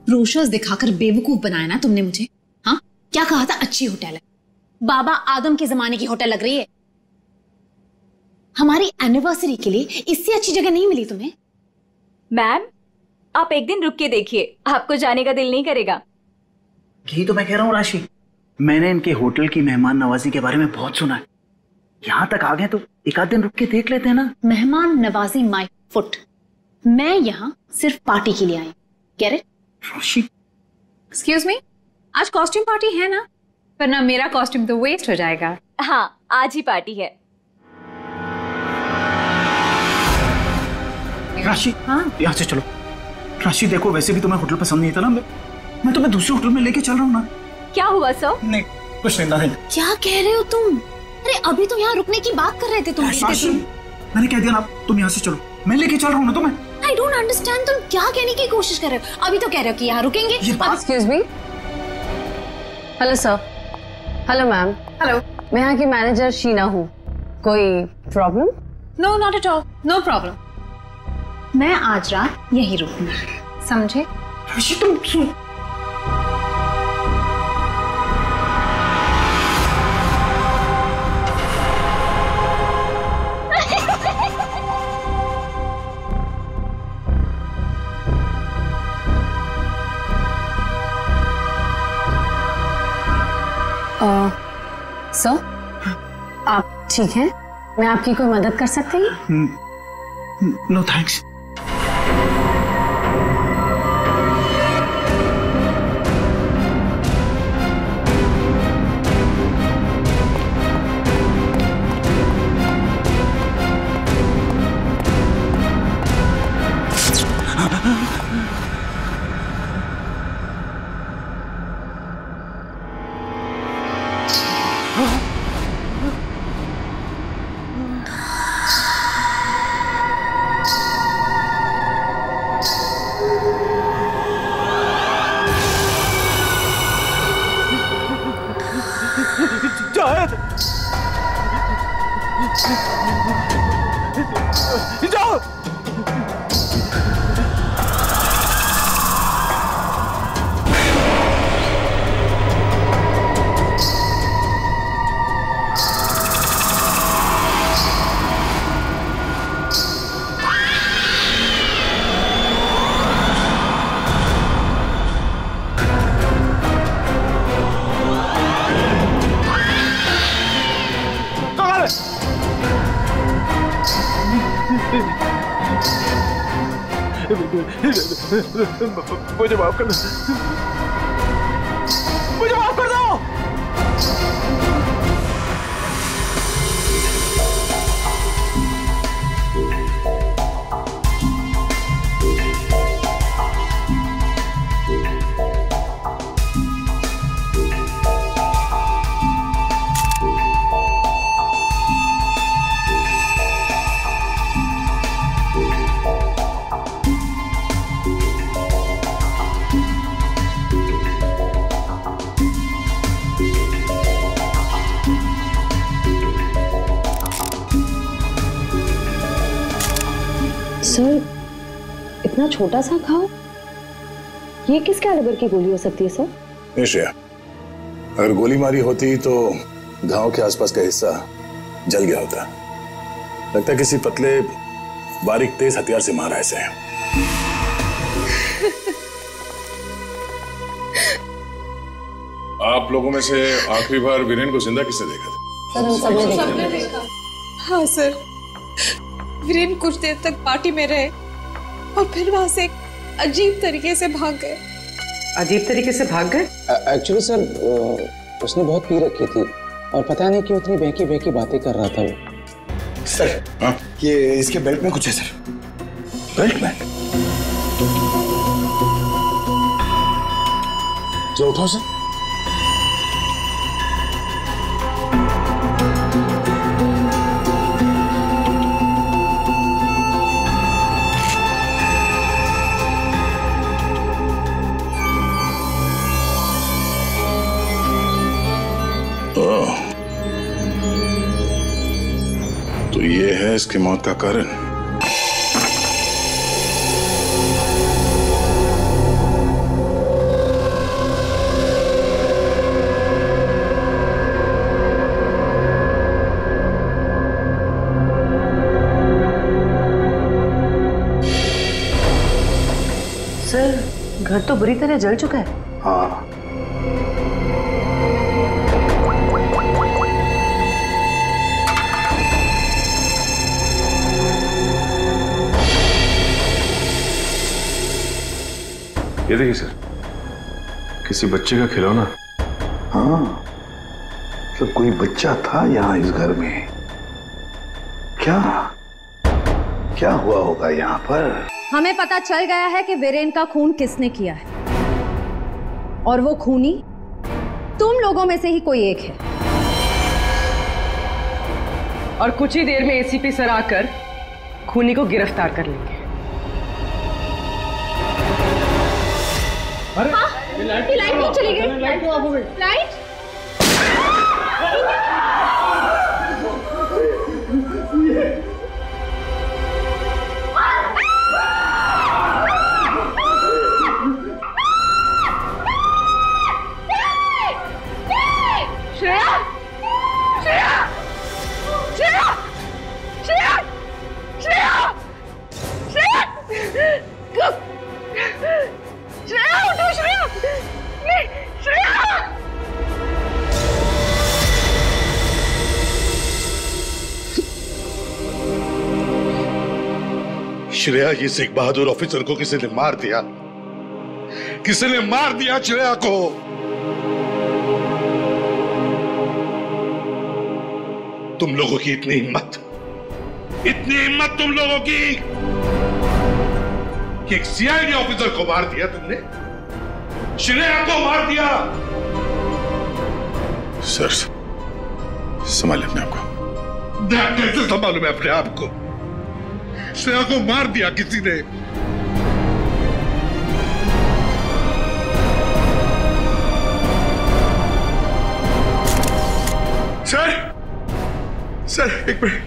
Brochures दिखाकर बेवकूफ बनाया ना तुमने मुझे। हाँ, क्या कहा था? अच्छी होटल है, बाबा आदम के जमाने की होटल लग रही है। हमारी एनिवर्सरी के लिए इससे अच्छी जगह नहीं मिली तुम्हें? मैम, आप एक दिन रुक के देखिए, आपको जाने का दिल नहीं करेगा। यही तो मैं कह रहा हूँ राशि, मैंने इनके होटल की मेहमान नवाजी के बारे में बहुत सुना है। यहाँ तक आ गए तो एक आध दिन रुक के देख लेते हैं ना। मेहमान नवाजी माय फुट। मैं यहाँ सिर्फ पार्टी के लिए आई। Get it? Rashi, excuse me, आज कॉस्ट्यूम पार्टी है ना? वरना मेरा कॉस्ट्यूम तो वेस्ट हो जाएगा। हाँ, आज ही पार्टी है। राशि, हाँ, यहाँ से चलो। राशि देखो, वैसे भी तुम्हें होटल पसंद नहीं था ना, मैं तुम्हें दूसरे होटल में लेके चल रहा हूँ ना। क्या हुआ सर? नहीं, कुछ नहीं। क्या कह रहे हो तुम? अरे अभी तो यहाँ रुकने की बात कर रहे थे तुम। मैंने कह दिया ना, तुम यहाँ से चलो, मैं लेके चल रहा हूँ ना तुम्हें। I don't understand, तुम क्या कहने की कोशिश कर रहे हो? अभी तो कह रहे हो कि यहाँ रुकेंगे। Excuse me. Hello sir. Hello ma'am. Hello, मैं यहाँ की मैनेजर शीना हूँ। कोई problem? No, not at all, no problem. मैं आज रात यहीं रुकूंगी, समझे? तुम सुन। सर, आप ठीक हैं? मैं आपकी कोई मदद कर सकती हूँ? No thanks. जाओ। मुझे माफ कर दो, मुझे माफ कर दो। सर, इतना छोटा सा घाव, ये किस कैलिबर की गोली हो सकती है सर? नहीं श्रेया, अगर गोली मारी होती तो घाव के आसपास का हिस्सा जल गया होता। लगता है किसी पतले बारीक तेज हथियार से मारा ऐसे। आप लोगों में से आखिरी बार वीरेन को जिंदा किसने देखा था? सर, हम सबने देखा। हाँ सर, वीरेन कुछ देर तक पार्टी में रहे और फिर वहां से एक अजीब तरीके से भाग गए। अजीब तरीके से भाग गए? एक्चुअली सर, उसने बहुत पी रखी थी और पता नहीं क्यों इतनी बहकी बहकी बातें कर रहा था वो। सर, हाँ? ये इसके बेल्ट में कुछ है सर। बेल्ट में? जो उठाओ सर। तो ये है इसकी मौत का कारण। घर तो बुरी तरह जल चुका है। हाँ, ये देखिए सर, किसी बच्चे का खिलौना। हाँ, तो कोई बच्चा था यहाँ इस घर में। क्या क्या हुआ होगा यहाँ पर? हमें पता चल गया है कि वीरेन का खून किसने किया है, और वो खूनी तुम लोगों में से ही कोई एक है। और कुछ ही देर में एसीपी सर आकर खूनी को गिरफ्तार कर लेंगे। अरे लाइट क्यों चली गई? लाइट ऑफ हो गई। लाइट श्रेया, श्रेया, श्रेया, श्रेया, श्रेया, श्रेया, श्रेया, उठो श्रेया, नहीं, श्रेया। श्रेया, ये सिख बहादुर ऑफिसर को किसी ने मार दिया, किसी ने मार दिया श्रेया को। तुम लोगों की इतनी हिम्मत तुम लोगों की कि एक CID ऑफिसर को मार दिया तुमने, श्रेया को मार दिया। सर, संभाले अपने आप को। कैसे संभालूं मैं अपने आप को? श्रेया को मार दिया किसी ने। सर एक मिनट।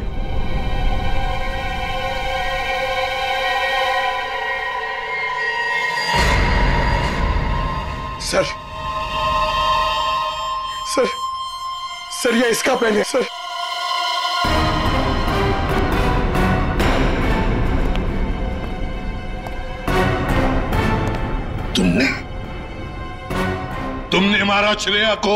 सर ये इसका पेन है सर। तुमने मारा श्रेया को।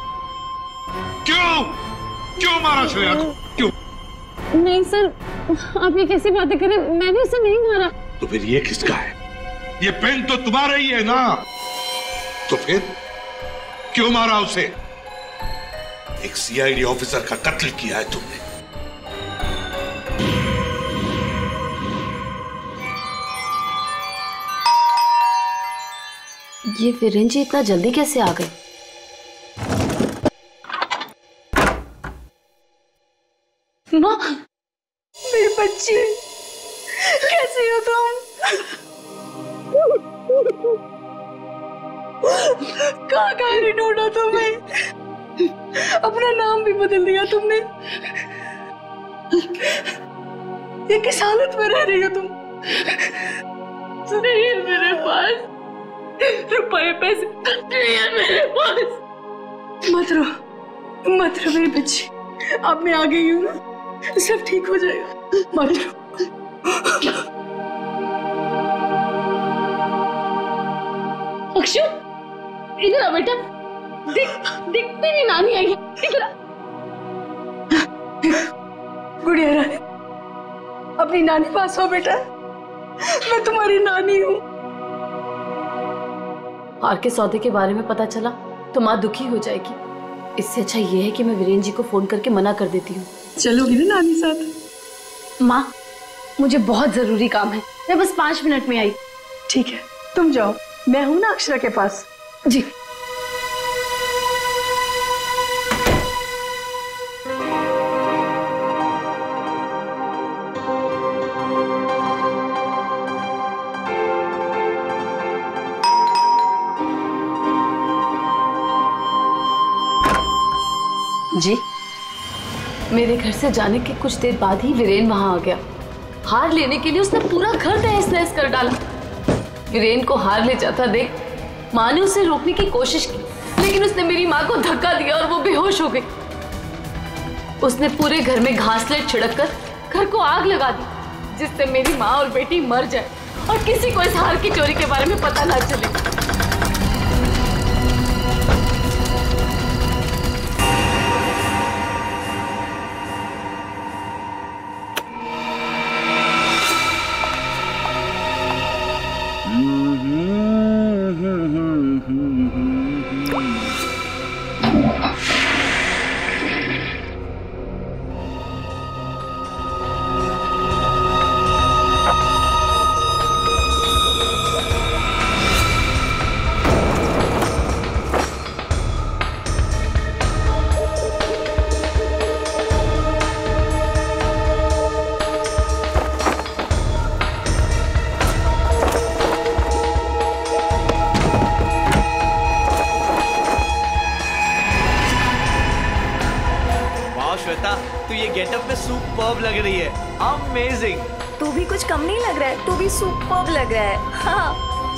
क्यों मारा श्रेया को? क्यों? नहीं सर, आप ये कैसी बातें करें? मैंने उसे नहीं मारा। तो फिर ये किसका है? ये पेन तो तुम्हारा ही है ना। तो फिर क्यों मारा उसे? एक CID ऑफिसर का कत्ल किया है तुमने। ये वीरेन जी इतना जल्दी कैसे आ गए? माँ, मेरी बच्ची, कैसी हो तुम? कहाँ नहीं ढूंढा तुम्हें? अपना नाम भी बदल दिया तुमने। ये किस हालत में रह रही हो तुम? नहीं है मेरे पास रुपए पैसे, नहीं है मेरे पास। मत रो मेरी बच्ची, अब मैं आ गई हूँ ना, सब ठीक हो जाएगा। मत रो। अक्षु, इधर आ बेटा। देख तेरी नानी आई है, इधर आ। गुड़िया रानी, अपनी नानी पास हो बेटा, मैं तुम्हारी नानी हूँ। हार के सौदे के बारे में पता चला तो माँ दुखी हो जाएगी। इससे अच्छा ये है कि मैं वीरेन जी को फोन करके मना कर देती हूँ। चलोगी ना नानी साथ? माँ, मुझे बहुत जरूरी काम है, मैं बस 5 मिनट में आई। ठीक है, तुम जाओ, मैं हूं ना अक्षरा के पास। जी। जी, मेरे घर से जाने के कुछ देर बाद ही वीरेन वहां आ गया। हार लेने के लिए उसने पूरा घर तहस नहस कर डाला। वीरेन को हार ले जाता देख माँ ने उसे रोकने की कोशिश की, लेकिन उसने मेरी माँ को धक्का दिया और वो बेहोश हो गई। उसने पूरे घर में घासलेट छिड़क कर घर को आग लगा दी, जिससे मेरी माँ और बेटी मर जाए और किसी को इस हार की चोरी के बारे में पता ना चले। तू ये गेटअप में सुपर्ब लग रही है। अमेजिंग। तू भी कुछ कम नहीं लग रहा है, तू भी सुपर्ब लग रहा है। हाँ।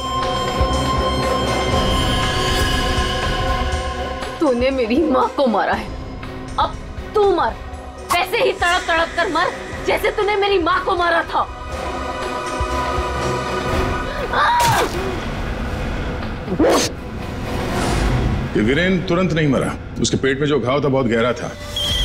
तूने मेरी माँ को मारा है, अब तू मर, वैसे ही तड़प तड़प कर मर जैसे तूने मेरी माँ को मारा था। वीरेन तुरंत नहीं मरा, उसके पेट में जो घाव था बहुत गहरा था।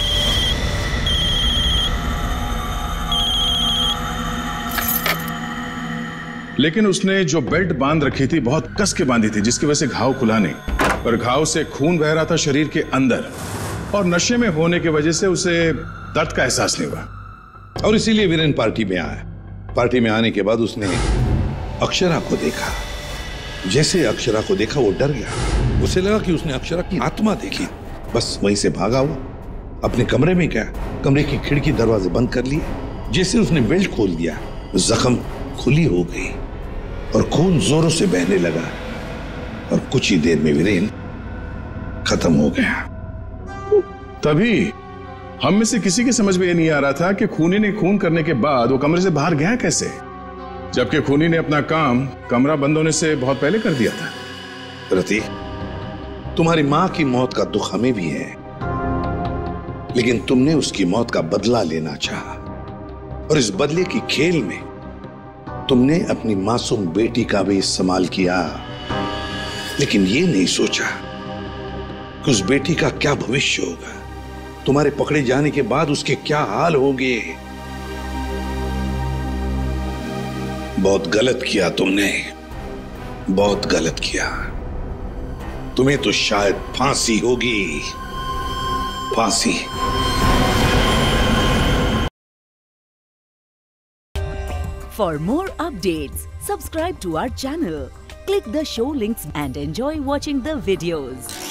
लेकिन उसने जो बेल्ट बांध रखी थी बहुत कस के बांधी थी, जिसकी वजह से घाव खुला नहीं, पर घाव से खून बह रहा था शरीर के अंदर, और नशे में होने की वजह से उसे दर्द का एहसास नहीं हुआ और इसीलिए वीरेन पार्टी में आया। पार्टी में आने के बाद उसने अक्षरा को देखा। जैसे अक्षरा को देखा वो डर गया, उसे लगा कि उसने अक्षरा की आत्मा देखी। बस वहीं से भागा हुआ अपने कमरे में गया, कमरे की खिड़की दरवाजे बंद कर लिए। जैसे उसने बेल्ट खोल दिया, जख्म खुली हो गई और खून जोरों से बहने लगा और कुछ ही देर में वीरेन खत्म हो गया। तभी हम में से किसी की समझ में ये नहीं आ रहा था कि खूनी ने खून करने के बाद वो कमरे से बाहर गया कैसे, जबकि खूनी ने अपना काम कमरा बंद होने से बहुत पहले कर दिया था। रति, तुम्हारी मां की मौत का दुख हमें भी है, लेकिन तुमने उसकी मौत का बदला लेना चाहा और इस बदले की खेल में तुमने अपनी मासूम बेटी का भी इस्तेमाल किया, लेकिन ये नहीं सोचा कि उस बेटी का क्या भविष्य होगा, तुम्हारे पकड़े जाने के बाद उसके क्या हाल होंगे। बहुत गलत किया तुमने, बहुत गलत किया। तुम्हें तो शायद फांसी होगी, फांसी। For more updates, subscribe to our channel, click the show links and enjoy watching the videos.